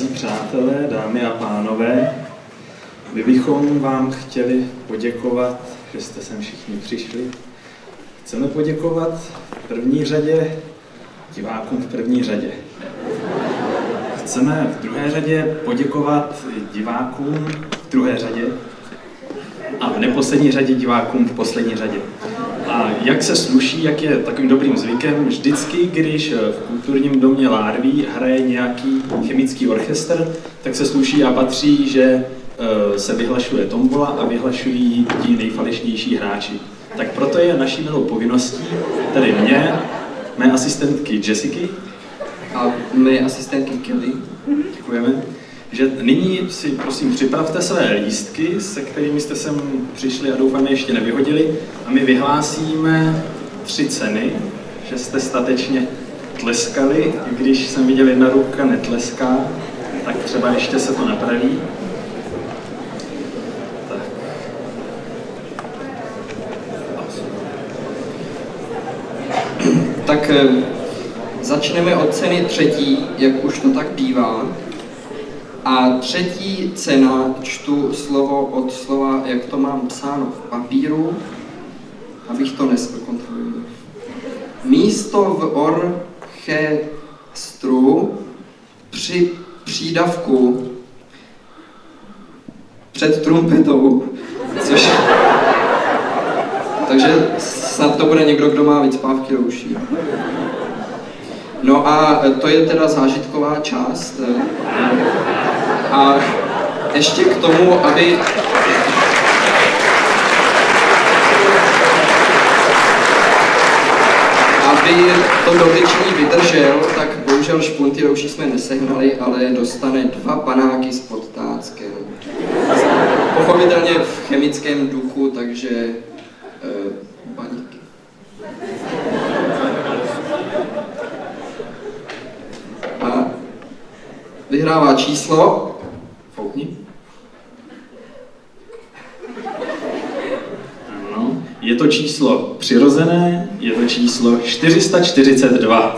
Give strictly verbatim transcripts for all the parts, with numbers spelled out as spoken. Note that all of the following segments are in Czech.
Drazí přátelé, dámy a pánové, my bychom vám chtěli poděkovat, že jste sem všichni přišli. Chceme poděkovat v první řadě divákům v první řadě. Chceme v druhé řadě poděkovat divákům v druhé řadě a v neposlední řadě divákům v poslední řadě. A jak se sluší, jak je takovým dobrým zvykem, vždycky, když v kulturním domě Lárví hraje nějaký chemický orchestr, tak se sluší a patří, že se vyhlašuje tombola a vyhlašují ti nejfalešnější hráči. Tak proto je naší milou povinností, tedy mě, mé asistentky Jessiky a mé asistentky Kelly, děkujeme, že nyní si prosím připravte své lístky, se kterými jste sem přišli a doufáme ještě nevyhodili, a my vyhlásíme tři ceny, že jste statečně tleskali, když jsem viděl jedna ruka netleská, tak třeba ještě se to napraví. Tak začneme od ceny třetí, jak už to tak bývá. A třetí cena, čtu slovo od slova, jak to mám psáno v papíru, abych to neskontroloval. Místo v orchestru při přídavku před trumpetou, což... Takže snad to bude někdo, kdo má vycpávky do uší. No a to je teda zážitková část. A ještě k tomu, aby... aby to dotyčný vydržel, tak bohužel špunty do uší jsme nesehnali, ale dostane dva panáky s podtáckem. Pochopitelně v chemickém duchu, takže... Uh, baníky. A vyhrává číslo. Foukni. Ano, je to číslo přirozené, je to číslo čtyři sta čtyřicet dva.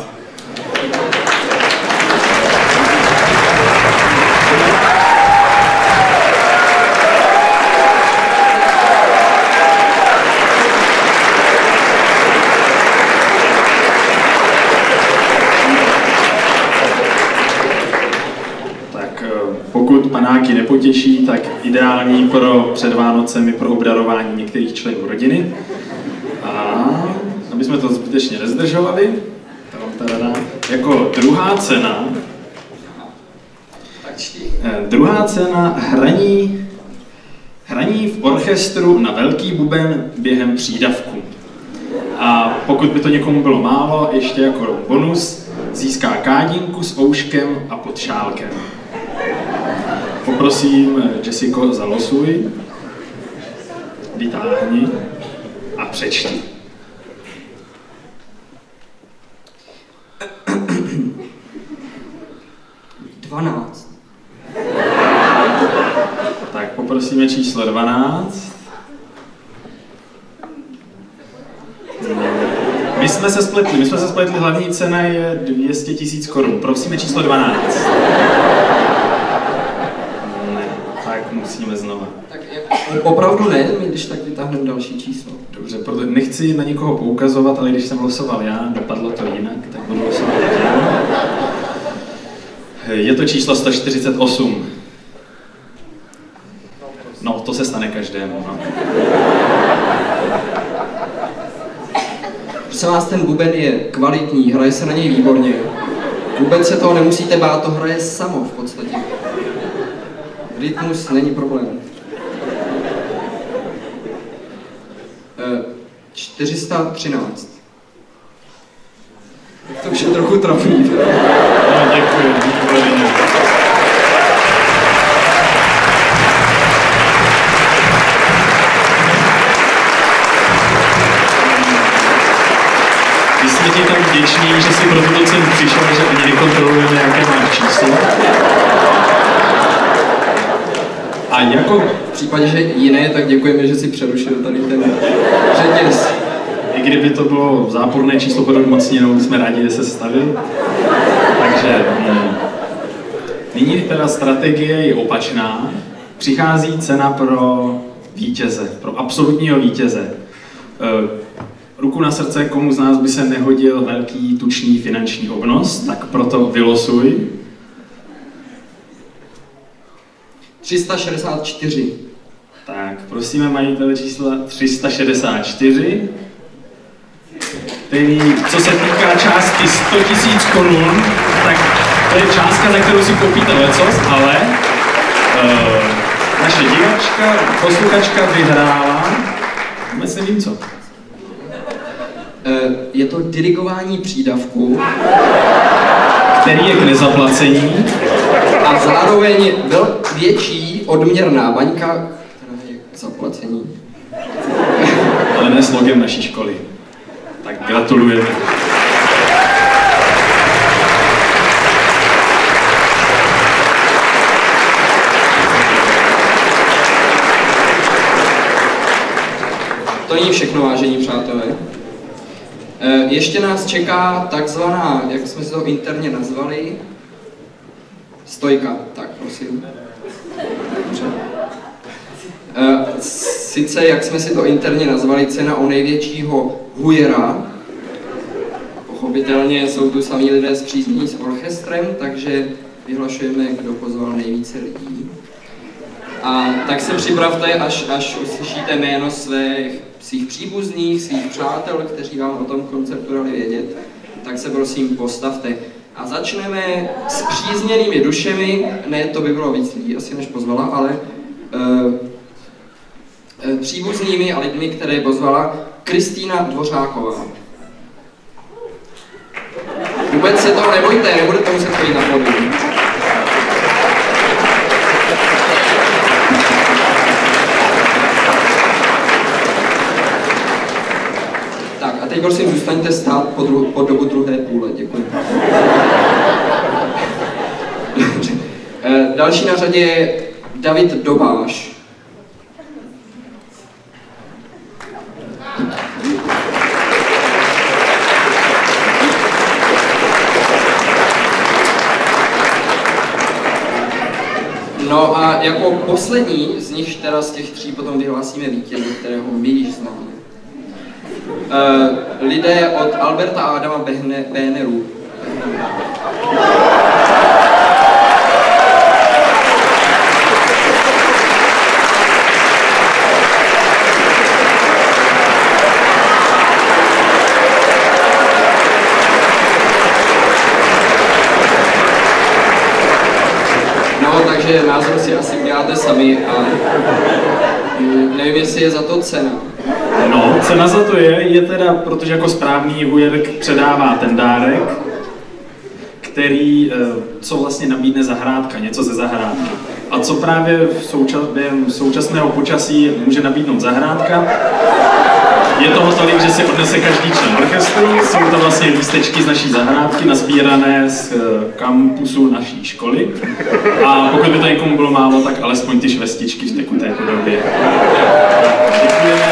Pokud panáky nepotěší, tak ideální pro před Vánocemi pro obdarování některých členů rodiny. A aby jsme to zbytečně nezdržovali, jako druhá cena, druhá cena hraní, hraní v orchestru na velký buben během přídavku. A pokud by to někomu bylo málo, ještě jako bonus získá kádinku s ouškem a pod šálkem. Poprosím, Jessico, zalosuj, vytáhni a přečti. dvanáct. Tak poprosíme číslo dvanáct. My jsme se spletli, my jsme se spletli, hlavní cena je dvě stě tisíc korun. Prosíme číslo dvanáct. Musíme znova. Tak opravdu ne, my když tak vytáhneme další číslo. Dobře, protože nechci na někoho poukazovat, ale když jsem losoval já, dopadlo to jinak, tak budu losovat já. Je to číslo sto čtyřicet osm. No, to se stane každému, no. Prosím vás, ten buben je kvalitní, hraje se na něj výborně. Vůbec se toho nemusíte bát, to hraje samo v podstatě. Rytmus není problém. čtyři sta třináct. To už je trochu trapný. No, děkuji, děkuji. My jsme ti tak vděční, že jsi pro tuto cenu přišel, že ani nekontrolujeme, jaké máš číslo. A jako v případě, že jiné, tak děkujeme, že si přerušil tady ten řetěz. I kdyby to bylo záporné číslo pod odmocněnou, jsme rádi, že se stavil. Takže hm, Nyní teda strategie je opačná. Přichází cena pro vítěze, pro absolutního vítěze. Ruku na srdce, komu z nás by se nehodil velký tučný finanční obnos, tak proto vylosuj. tři sta šedesát čtyři. Tak, prosíme majitele čísla tři sta šedesát čtyři, který, co se týká částky sto tisíc korun, tak to je částka, za kterou si koupíte lecos, ale uh, naše divačka, posluchačka vyhrála, vůbec nevím co. Je to dirigování přídavku, který je k nezaplacení a zároveň byl větší odměrná baňka, která je k zaplacení. Ale ne s logem naší školy. Tak gratulujeme. To není všechno, vážení přátelé. Ještě nás čeká takzvaná, jak jsme si to interně nazvali, stojka. Tak, prosím. Dobře. Sice, jak jsme si to interně nazvali, cena o největšího hujera. Pochopitelně jsou tu samí lidé spříznění s orchestrem, takže vyhlašujeme, kdo pozval nejvíce lidí. A tak se připravte, až, až uslyšíte jméno svých, svých příbuzných, svých přátel, kteří vám o tom koncertu dali vědět, tak se prosím postavte. A začneme s přízněnými dušemi, ne, to by bylo víc lidí asi než pozvala, ale uh, uh, příbuznými a lidmi, které pozvala Kristýna Dvořáková. Vůbec se toho nebojte, nebudete muset chodit na pódium. A teď prosím, zůstaňte stát po, dru- po dobu druhé půle. Děkuji. Další na řadě je David Dobáš. No a jako poslední z nich, teda z těch tří, potom vyhlásíme vítěze, kterého my již známe. Uh, lidé od Alberta a Adama Behne, Behnerů. No, takže názor si asi uděláte sami a nevím, jestli je za to cena. No, cena za to je, je teda, protože jako správný hujer předává ten dárek, který, co vlastně nabídne zahrádka, něco ze zahrádky. A co právě v součas, během současného počasí může nabídnout zahrádka, je toho tolik, že si odnese každý člen orchestru, jsou to vlastně lístečky z naší zahrádky, nazbírané z kampusu naší školy. A pokud by to někomu bylo málo, tak alespoň ty švestičky v tekuté podobě. Děkujeme.